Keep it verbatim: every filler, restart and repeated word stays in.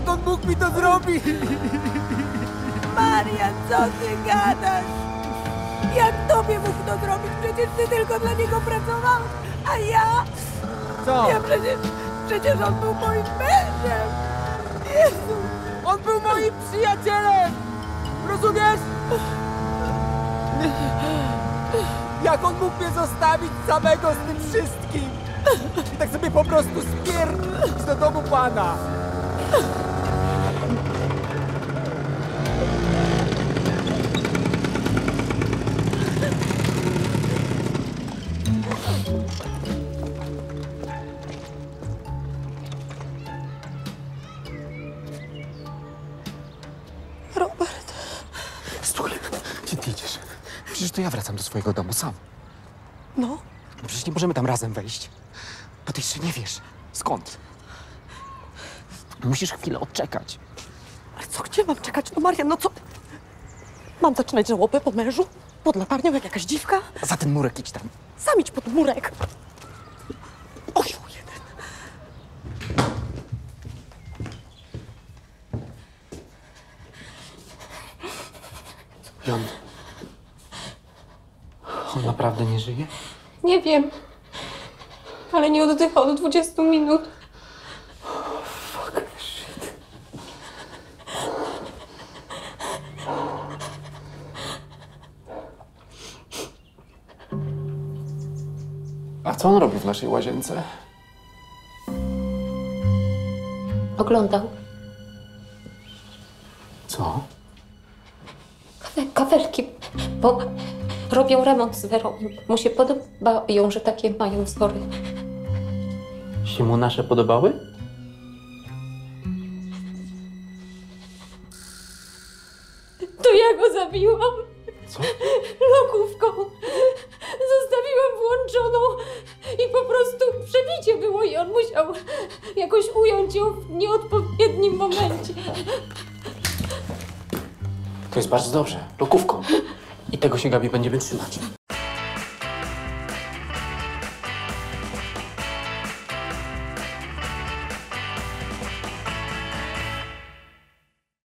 Jak on mógł mi to zrobić? Marian, co ty gadasz? Jak tobie mógł to zrobić? Przecież ty tylko dla niego pracowałeś, a ja... Co? Ja przecież... Przecież on był moim mężem! Jezu! On był moim przyjacielem! Rozumiesz? Jak on mógł mnie zostawić samego z tym wszystkim? I tak sobie po prostu spierdolić do domu pana! Robert. Stój! Gdzie ty idziesz? Przecież to ja wracam do swojego domu sam. No? No przecież nie możemy tam razem wejść. Bo ty jeszcze nie wiesz. Skąd? Musisz chwilę odczekać. Ale co, gdzie mam czekać? No Marian, no co? Mam zaczynać żałobę po mężu? Pod latarnią jak jakaś dziwka? A za ten murek idź tam. Sam idź pod murek. Oj, jeden. Jon. On naprawdę nie żyje? Nie wiem, ale nie oddycha od dwudziestu minut. Fuck shit. A co on robi w naszej łazience? Oglądał. Co? Kafe, kafelki, bo robią remont z Werą. Mu się podobają, że takie mają wzory. Się mu nasze podobały? To ja go zabiłam. Co? Lokówką. Zostawiłam włączoną i po prostu przebicie było i on musiał jakoś ująć ją w nieodpowiednim momencie. To jest bardzo dobrze. Lokówką. I tego się Gabi będziemy trzymać.